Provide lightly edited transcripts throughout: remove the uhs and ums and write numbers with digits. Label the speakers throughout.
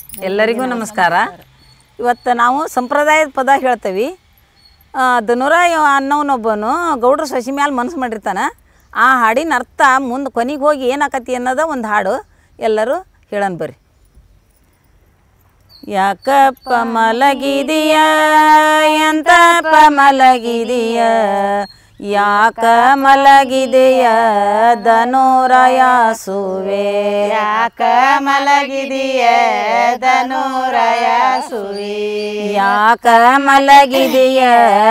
Speaker 1: ಎಲ್ಲರಿಗೂ ನಮಸ್ಕಾರ. ಇವತ್ತು ನಾವು ಸಂಪ್ರದಾಯದ ಪದ ಹೇಳ್ತೀವಿ. ದನೂರ ಅನ್ನೋನೊಬ್ಬನು ಗೌಡ್ರ ಸಸಿ ಮ್ಯಾಲೆ ಮನಸ್ಸು ಮಾಡಿರ್ತಾನೆ. ಆ ಹಾಡಿನ ಅರ್ಥ ಮುಂದೆ ಕೊನೆಗೆ ಹೋಗಿ ಏನಾಕತಿ ಅನ್ನೋದ ಒಂದು ಹಾಡು. ಎಲ್ಲರೂ ಹೇಳೋಣ ಬರ್ರಿ. ಯಾಕಪ್ಪ ಮಲಗಿದೀಯ ಎಂತಪ್ಪ ಮಲಗಿದೀಯ, ಯಾಕ ಮಲಗಿದೆಯ ಧನುರಾಯ ಸುವೆ,
Speaker 2: ಯಾಕ ಮಲಗಿದೀಯ ಧನುರಾಯ ಸುವೆ,
Speaker 1: ಯಾಕ ಮಲಗಿದೆಯ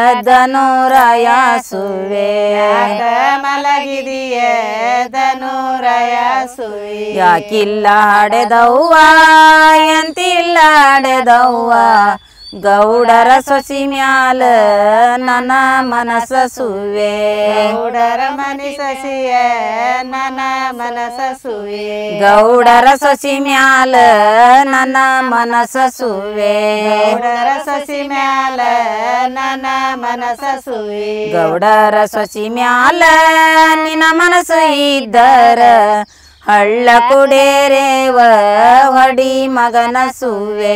Speaker 1: ಧನುರಾಯ ಸುವೆ,
Speaker 2: ಯಾಕ ಮಲಗಿದೀಯ ಧನುರಾಯ ಸುವೆ,
Speaker 1: ಯಾಕಿಲ್ಲ ಹಾಡೆದವ್ವ ಎಂತಿಲ್ಲ ಹಾಡೆದವ್ವ, ಗೌಡರ ಸೊಸಿ ಮ್ಯಾಲ ನನ್ನ ಮನಸ ಸುವೆ,
Speaker 2: ಗೌಡರ ಮನಿ ಸಸಿಯ ನನ್ನ ಮನಸ ಸುವೆ,
Speaker 1: ಗೌಡರ ಸೊಸಿ ಮ್ಯಾಲ ನನ್ನ ಮನಸ ಸುವೆ,
Speaker 2: ಗೌಡರ ಸಸಿ ಮ್ಯಾಲ ನನ್ನ ಮನಸ ಸುವೆ,
Speaker 1: ಗೌಡರ ಸೊಸಿ ಮ್ಯಾಲ ನಿನ್ನ ಮನಸ್ಸು ಇದ್ದರ ಹಳ್ಳ ಕುಡೇರೇವ ಹೊಡಿ ಮಗನ ಸುವೆ,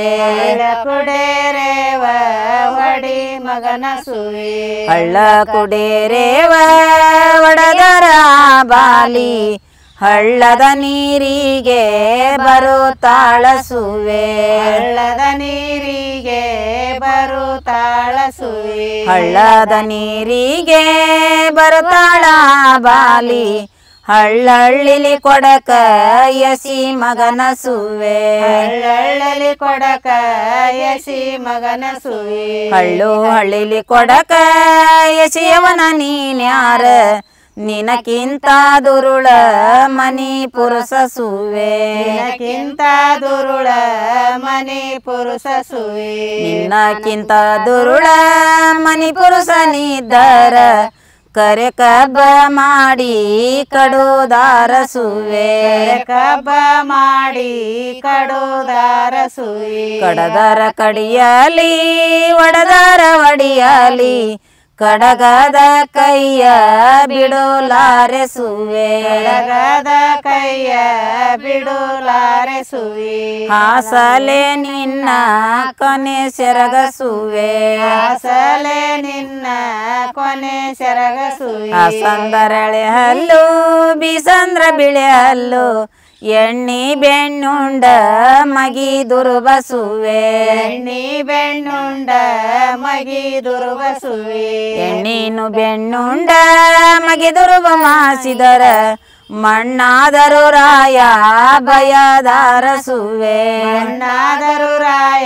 Speaker 2: ಕುಡೇರೇವ ಹೊಡಿ ಮಗನ ಸುವೆ,
Speaker 1: ಹಳ್ಳ ಕುಡೇರೇವ ಒಡದರ ಬಾಲಿ ಹಳ್ಳದ ನೀರಿಗೆ ಬರುತ್ತಾಳ ಸುವೆ,
Speaker 2: ಹಳ್ಳದ ನೀರಿಗೆ ಬರುತ್ತಾಳ ಸುವೆ,
Speaker 1: ಹಳ್ಳದ ನೀರಿಗೆ ಬರುತ್ತಾಳ ಬಾಲಿ ಹಳ್ಳಳ್ಳಿಲಿ ಕೊಡಕ ಯಸಿ ಮಗನ ಸುವೆ,
Speaker 2: ಹಳ್ಳಳ್ಳಿ ಕೊಡಕ ಯಸಿ ಮಗನ ಸುವೆ,
Speaker 1: ಹಳ್ಳು ಹಳ್ಳಿಲಿ ಕೊಡಕ ಯಸಿಯವನ ನೀನ್ಯಾರ, ನಿನಕ್ಕಿಂತ ದುರುಳ ಮನಿ ಪುರುಷ ಸುವೆ,
Speaker 2: ನಿನಕ್ಕಿಂತ ದುರುಳ ಮನಿ ಪುರುಷ ಸುವೆ,
Speaker 1: ನಿನ್ನಕ್ಕಿಂತ ದುರುಳ ಮನಿ ಪುರುಷನಿದ್ದರ ಕರೆ ಕಬ್ಬ ಮಾಡಿ ಕಡುದಾರ ಸುವೆ,
Speaker 2: ಕಬ್ಬ ಮಾಡಿ ಕಡುದಾರ ಸುವೆ,
Speaker 1: ಕಡದರ ಕಡಿಯಲಿ ಒಡದರ ಒಡಿಯಲಿ ಕಡಗದ ಕೈಯ ಬಿಡುಲಾರೆ ಸುವೆ,
Speaker 2: ಕಡಗದ ಕೈಯ ಬಿಡುಲಾರೆ ಸುವೆ,
Speaker 1: ಹಾಸಲೆ ನಿನ್ನ ಕೊನೆ ಸೆರಗ ಸುವೆ,
Speaker 2: ಹಾಸಲೆ ನಿನ್ನ ಕೊನೆ ಸೆರಗ ಸುವೆ,
Speaker 1: ಹಾಸಂದರಳೆ ಹಲ್ಲು ಬೀಸಂದ್ರ ಬಿಳೆ ಹಲ್ಲು ಎಣ್ಣಿ ಬೆಣ್ಣುಂಡ ಮಗಿ ದುರ್ಬಸುವೆ,
Speaker 2: ಎಣ್ಣಿ ಬೆಣ್ಣುಂಡ ಮಗಿ ದುರ್ಬಸುವೆ,
Speaker 1: ಎಣ್ಣೀನು ಬೆಣ್ಣುಂಡ ಮಗಿ ದುರ್ಬ ಮಾಸಿದರ ಮಣ್ಣಾದರು ರಾಯ ಭಯದಾರ ಸುವೆ,
Speaker 2: ಮಣ್ಣಾದರು ರಾಯ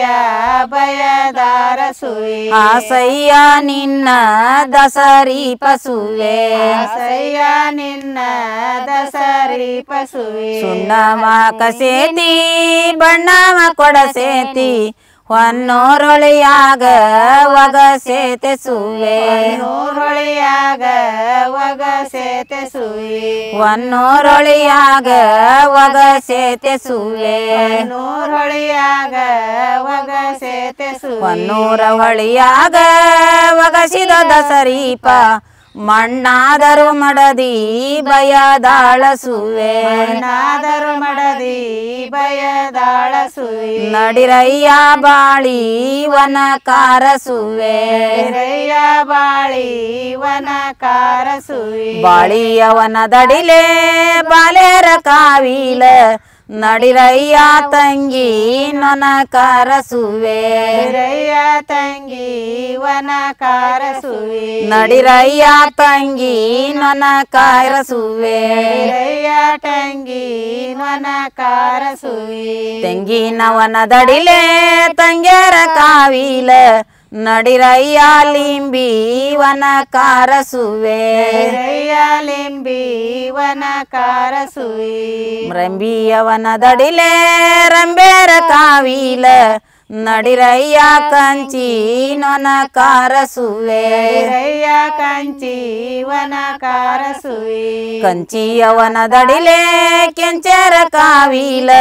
Speaker 2: ಭಯದಾರ ಸುವೆ,
Speaker 1: ಆಸಯ್ಯ ನಿನ್ನ ದಸರಿ ಪಸುವೆ,
Speaker 2: ಆಸಯ್ಯ ನಿನ್ನ ದಸರಿ ಪಸುವೆ,
Speaker 1: ಸುಣ್ಣವ ಕಸೇತಿ ಬಣ್ಣವ ಕೊಡಸೇತಿ ಹೊನ್ನೋರೊಳಿಯಾಗ ಒಗ ಸೇತೆ ಸುವೆ,
Speaker 2: ಹೊನ್ನೂರೊಳಿಯಾಗ ಒಗ ಸೇತೆ ಸುವೆ,
Speaker 1: ಹೊನ್ನೋರೊಳಿಯಾಗ ಒಗ ಸೇತೆ ಸುವೆ,
Speaker 2: ಹೊನ್ನೂರೊಳಿಯಾಗ ಒಗ ಸೇತೆ ಸುವೆ,
Speaker 1: ಹೊನ್ನೂರ ಹೊಳಿಯಾಗ ಒಗಸಿದ ದಸರೀಪ ಮಣ್ಣಾದರು ಮಡದಿ ಭಯದಾಳ ಸುವೆ,
Speaker 2: ಮಣ್ಣಾದರು ಮಡದಿ ಭಯದಾಳ ಸುವೆ,
Speaker 1: ನಡಿರಯ್ಯ ಬಾಳಿ ವನಕಾರ ಸುವೆ,
Speaker 2: ರಯ್ಯ ಬಾಳಿ ವನಕಾರ ಸುವೆ,
Speaker 1: ಬಾಳಿಯವನ ದಡಿಲೆ ಬಾಲೆರ ಕಾವಿಲ ನಡಿರಯ್ಯ ತಂಗಿ ನೊನಕಾರ ಸುವೆ,
Speaker 2: ರಯ್ಯ ತಂಗಿ ವನಕಾರ ಸುವೆ,
Speaker 1: ನಡಿರಯ್ಯ ತಂಗಿ ನೊನಕಾರ ಸುವೆ,
Speaker 2: ರಯ್ಯ ತಂಗಿ ವನಕಾರ ಸುವೆ,
Speaker 1: ತೆಂಗಿನವನ ದಡಿಲೆ ತಂಗ್ಯಾರ ಕಾವಿಲ ನಡಿರಯ್ಯ ಲಿಂಬಿ ವನಕಾರ ಸುವೆ,
Speaker 2: ರಯ್ಯ ಲಿಂಬಿ ವನಕಾರ ಸುವೆ,
Speaker 1: ರಂಬಿಯವನ ದಡಿಲೆ ರಂಬೇರ ಕಾವಿಲ ನಡಿರಯ್ಯ ಕಂಚಿ ನೊನಕಾರ ಸುವೆ,
Speaker 2: ರಯ್ಯ ಕಂಚಿ ವನಕಾರ ಸುವೆ,
Speaker 1: ಕಂಚಿಯವನ ದಡಿಲೆ ಕೆಂಚರ ಕಾವಿಲ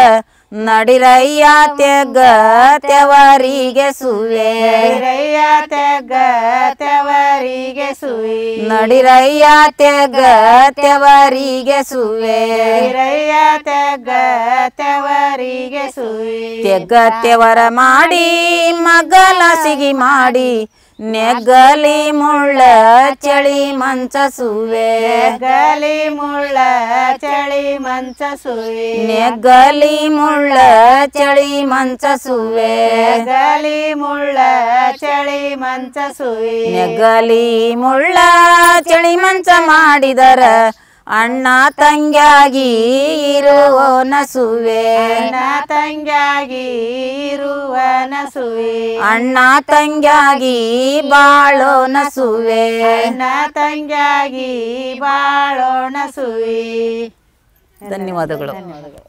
Speaker 1: ನಡಿರಯ್ಯ ತೆಗ್ಗ ತೆವರಿಗೆ ಸುವೆ
Speaker 2: ನಡಿರಯ್ಯ ತೆಗ್ಗ ತೆವರಿಗೆ ಸುಯಿ
Speaker 1: ನಡಿರಯ್ಯ ತೆಗ್ಗ ತೆವರಿಗೆ ಸುವೆ
Speaker 2: ನಡಿರಯ್ಯ ತೆಗ್ಗ ತೆವರಿಗೆ ಸುಯಿ
Speaker 1: ತೆಗ್ಗ ತೆವರ ಮಾಡಿ ಮಗಲ ಸಿಗಿ ಮಾಡಿ ನೆಗ್ಗಲಿ ಮುಳ್ಳ ಚಳಿ ಮಂಚ ಸುವೆ
Speaker 2: ನೆಗ್ಗಲಿ ಮುಳ್ಳ ಚಳಿ ಮಂಚ ಸುಯಿ
Speaker 1: ನೆಗ್ಗಲಿ ಮುಳ್ಳ ಚಳಿ ಮಂಚ ಸುವೆ
Speaker 2: ನೆಗ್ಗಲಿ ಮುಳ್ಳ ಚಳಿ ಮಂಚ ಸುಯಿ
Speaker 1: ನೆಗ್ಗಲಿ ಮುಳ್ಳ ಚಳಿ ಮಂಚ ಮಾಡಿದರ ಅಣ್ಣ ತಂಗ್ಯಾಗಿ ಇರುವನ ಸುವೆ
Speaker 2: ಅಣ್ಣ ತಂಗ್ಯಾಗಿ ಇರುವನ ಸುಯಿ
Speaker 1: ಅಣ್ಣ ತಂಗ್ಯಾಗಿ ಬಾಳೋನ ಸುವೆ
Speaker 2: ಅಣ್ಣ ತಂಗ್ಯಾಗಿ ಬಾಳೋಣ ಸುಯಿ
Speaker 1: ಧನ್ಯವಾದಗಳು.